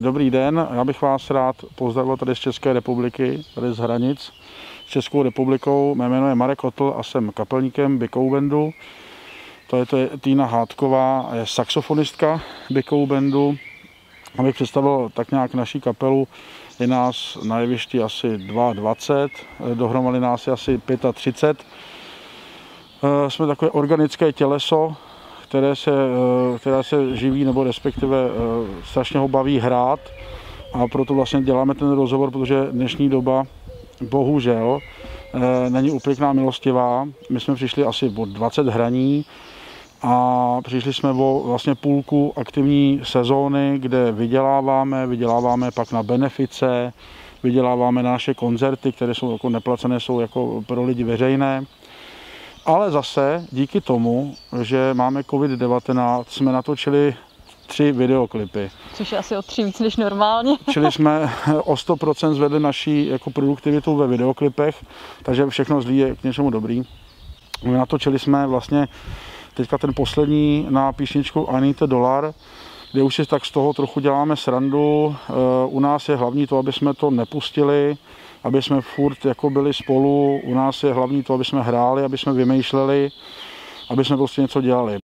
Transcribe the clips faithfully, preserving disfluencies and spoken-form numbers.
Dobrý den, já bych vás rád pozdravil tady z České republiky, tady z hranic s Českou republikou. Mé jméno je Marek Kotl a jsem kapelníkem Bikou bandu. To je, to je Týna Hádková, je saxofonistka Bikou bandu. Abych představil tak nějak naší kapelu, je nás na jevišti asi dvacet dva, dohromady nás je asi třicet pět. Jsme takové organické těleso, které se, které se živí, nebo respektive strašně ho baví hrát. A proto vlastně děláme ten rozhovor, protože dnešní doba bohužel není úplně milostivá. My jsme přišli asi o dvacet hraní a přišli jsme o vlastně půlku aktivní sezóny, kde vyděláváme, vyděláváme pak na benefice, vyděláváme na naše koncerty, které jsou jako neplacené, jsou jako pro lidi veřejné. Ale zase díky tomu, že máme covid devatenáct, jsme natočili tři videoklipy. Což je asi o tři víc než normálně. Čili jsme o sto procent zvedli naši jako produktivitu ve videoklipech, takže všechno zlý je k něčemu dobrý. My natočili jsme vlastně teďka ten poslední na písničku I Need a Dollar, kde už si tak z toho trochu děláme srandu. U nás je hlavní to, aby jsme to nepustili, aby jsme furt jako byli spolu. U nás je hlavní to, aby jsme hráli, aby jsme vymýšleli, aby jsme prostě něco dělali.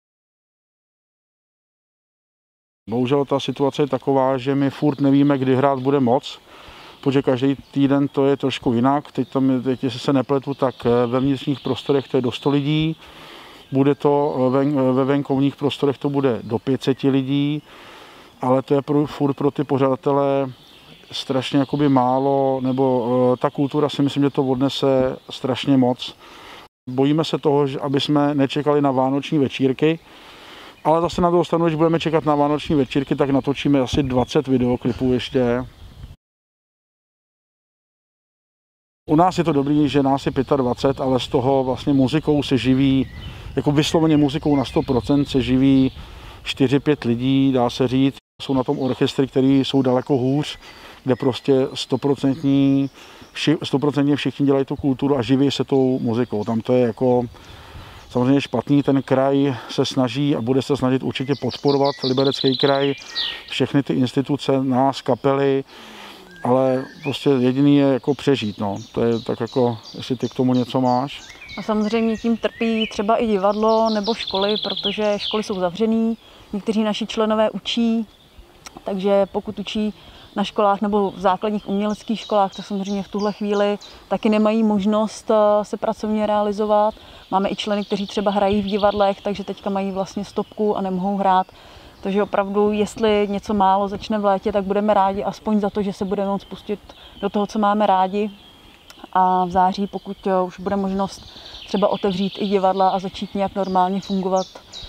Bohužel ta situace je taková, že my furt nevíme, kdy hrát bude moc, protože každý týden to je trošku jinak. Teď, tam, teď jestli se nepletu, tak ve vnitřních prostorech to je do sto lidí, bude to ven, ve venkovních prostorech to bude do pět set lidí, ale to je pro, furt pro ty pořadatele strašně jakoby málo, nebo ta kultura si myslím, že to odnese strašně moc. Bojíme se toho, že aby jsme nečekali na vánoční večírky, ale zase na druhou stranu, když budeme čekat na vánoční večírky, tak natočíme asi dvacet videoklipů ještě. U nás je to dobrý, že nás je dvacet pět, ale z toho vlastně muzikou se živí, jako vysloveně muzikou na sto procent se živí čtyři pět lidí, dá se říct. Jsou na tom orchestry, které jsou daleko hůř, kde prostě stoprocentně vši, všichni dělají tu kulturu a živí se tou muzikou. Tam to je jako samozřejmě špatný, ten kraj se snaží a bude se snažit určitě podporovat, Liberecký kraj, všechny ty instituce, nás, kapely, ale prostě jediný je jako přežít, no. To je tak jako, jestli ty k tomu něco máš. A samozřejmě tím trpí třeba i divadlo nebo školy, protože školy jsou zavřený, někteří naši členové učí, takže pokud učí na školách nebo v základních uměleckých školách, tak samozřejmě v tuhle chvíli taky nemají možnost se pracovně realizovat. Máme i členy, kteří třeba hrají v divadlech, takže teďka mají vlastně stopku a nemohou hrát. Takže opravdu, jestli něco málo začne v létě, tak budeme rádi aspoň za to, že se budeme moct pustit do toho, co máme rádi. A v září, pokud už bude možnost třeba otevřít i divadla a začít nějak normálně fungovat.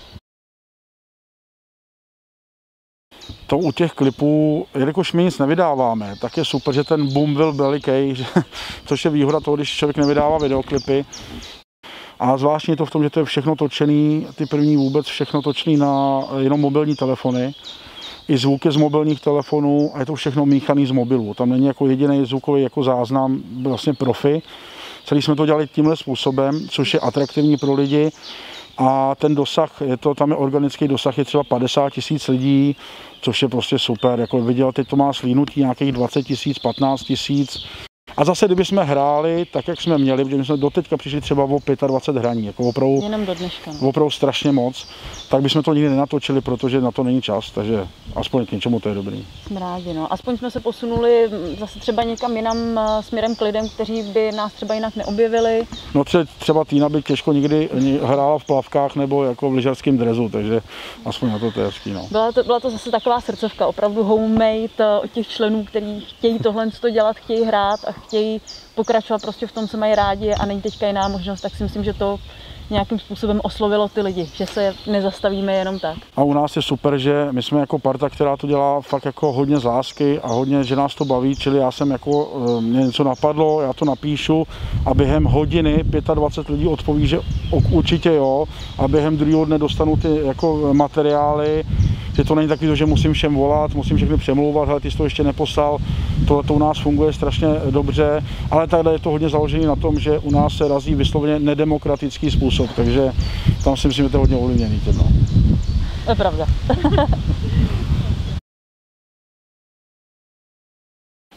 To u těch klipů, jelikož my nic nevydáváme, tak je super, že ten boom byl veliký, což je výhoda toho, když člověk nevydává videoklipy. A zvláštně je to v tom, že to je všechno točený, ty první vůbec všechno točený na jenom mobilní telefony. I zvuky z mobilních telefonů a je to všechno míchaný z mobilů. Tam není jako jediný zvukový jako záznam, vlastně profi. Celý jsme to dělali tímhle způsobem, což je atraktivní pro lidi. A ten dosah, je to, tam je organický dosah, je třeba padesát tisíc lidí, což je prostě super. Jako viděl, teď to má slínutí nějakých dvacet tisíc, patnáct tisíc. A zase, kdyby jsme hráli tak, jak jsme měli, protože my jsme doteďka přišli třeba o dvacet pět hraní, jako opravdu, jenom do dneška, no. Opravdu strašně moc, tak bychom to nikdy nenatočili, protože na to není čas, takže aspoň k něčemu to je dobrý. Jsme rádi, no. Aspoň jsme se posunuli zase třeba někam jinam směrem k lidem, kteří by nás třeba jinak neobjevili. No třeba Týna by těžko nikdy hrála v plavkách nebo jako v lyžařském dresu, takže aspoň na to to je hezký, no. Byla to, byla to zase taková srdcovka, opravdu homemade od těch členů, kteří chtějí tohle dělat, chtějí hrát a chtějí pokračovat prostě v tom, co mají rádi a není teďka jiná možnost, tak si myslím, že to nějakým způsobem oslovilo ty lidi, že se nezastavíme jenom tak. A u nás je super, že my jsme jako parta, která to dělá fakt jako hodně z lásky a hodně, že nás to baví, čili já jsem jako, mě něco napadlo, já to napíšu a během hodiny dvacet pět lidí odpoví, že určitě jo a během druhého dne dostanu ty jako materiály, že to není takový, že musím všem volat, musím všechny přemlouvat, ale ty jsi to ještě neposlal, tohle to u nás funguje strašně dobře, ale takhle je to hodně založené na tom, že u nás se razí vysloveně nedemokratický způsob, takže tam si myslím, že to je hodně ovlivněný. No. To je pravda.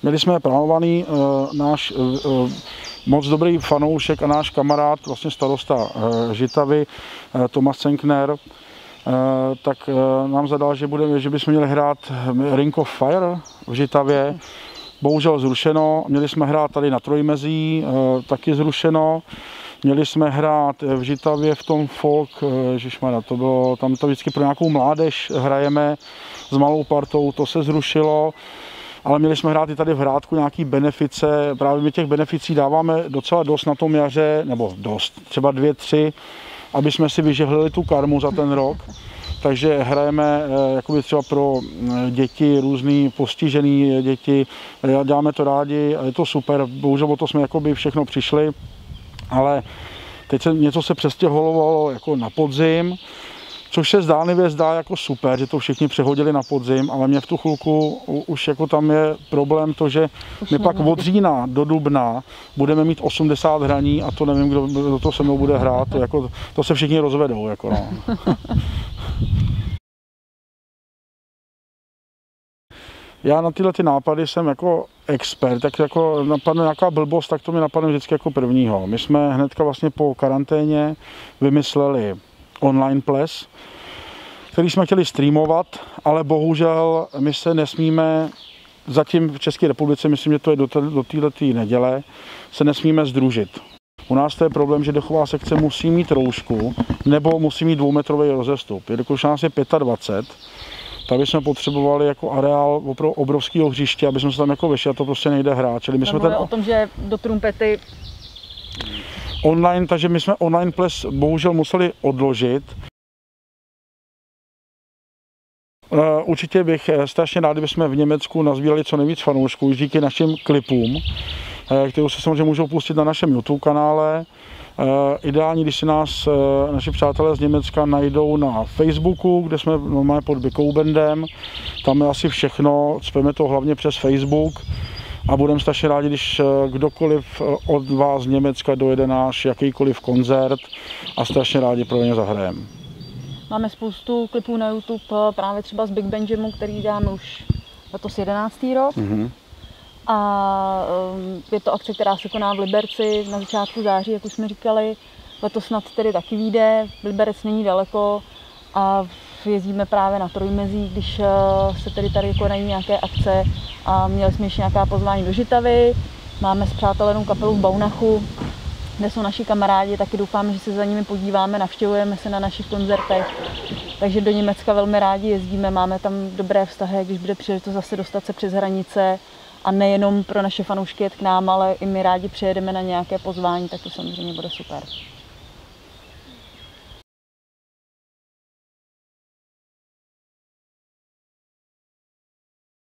Měli jsme plánovaný uh, náš uh, moc dobrý fanoušek a náš kamarád, vlastně starosta uh, Žitavy, uh, Tomáš Cenkner, uh, tak uh, nám zadal, že, budeme, že bychom měli hrát Ring of Fire v Žitavě. Bohužel zrušeno. Měli jsme hrát tady na Trojmezí, uh, taky zrušeno. Měli jsme hrát v Žitavě v tom folk, ježišmarja, to bylo, tam to vždycky pro nějakou mládež hrajeme s malou partou, to se zrušilo, ale měli jsme hrát i tady v Hrádku nějaký benefice, právě my těch beneficí dáváme docela dost na tom jaře, nebo dost, třeba dvě, tři, aby jsme si vyžehlili tu karmu za ten rok. Takže hrajeme jakoby třeba pro děti, různý postižený děti, děláme to rádi a je to super, bohužel o to jsme jakoby všechno přišli. Ale teď se něco se přestěhovalo jako na podzim, což se zdánlivě zdá jako super, že to všichni přehodili na podzim, ale mě v tu chvilku už jako tam je problém to, že my pak od října do dubna budeme mít osmdesát hraní a to nevím, kdo, kdo to se mnou bude hrát, to, jako, to se všichni rozvedou. Jako no. Já na tyhle ty nápady jsem jako expert, tak jako napadne nějaká blbost, tak to mi napadne vždycky jako prvního. My jsme hnedka vlastně po karanténě vymysleli online ples, který jsme chtěli streamovat, ale bohužel my se nesmíme, zatím v České republice, myslím, že to je do, do této neděle, se nesmíme sdružit. U nás to je problém, že dechová sekce musí mít roušku nebo musí mít dvoumetrový rozestup. Jelikož nás je dvacet pět, tak bychom potřebovali jako areál opravdu obrovského hřiště, aby jsme se tam jako vešli a to prostě nejde hrát. Čili my jsme ten... o tom, že do trumpety... Online, takže my jsme online ples bohužel museli odložit. Určitě bych strašně rád, kdybychom v Německu nazbírali co nejvíc fanoušků díky našim klipům, které se samozřejmě můžou pustit na našem YouTube kanále. Ideální, když si nás naši přátelé z Německa najdou na Facebooku, kde jsme normálně pod Bikoubendem. Tam je asi všechno, cpeme to hlavně přes Facebook a budeme strašně rádi, když kdokoliv od vás z Německa dojede náš jakýkoliv koncert a strašně rádi pro ně zahrajeme. Máme spoustu klipů na YouTube, právě třeba z Big Band Jamu, který děláme už letos jedenáctý rok. Mm-hmm. A je to akce, která se koná v Liberci na začátku září, jak už jsme říkali. Letos snad tedy taky vyjde, Liberec není daleko a jezdíme právě na Trojmezí, když se tedy tady konají nějaké akce a měli jsme ještě nějaká pozvání do Žitavy. Máme spřátelenou kapelu v Baunachu, kde jsou naši kamarádi, taky doufáme, že se za nimi podíváme, navštěvujeme se na našich koncertech. Takže do Německa velmi rádi jezdíme, máme tam dobré vztahy, když bude příležitost zase dostat se přes hranice. A nejenom pro naše fanoušky jet k nám, ale i my rádi přijedeme na nějaké pozvání, tak to samozřejmě bude super.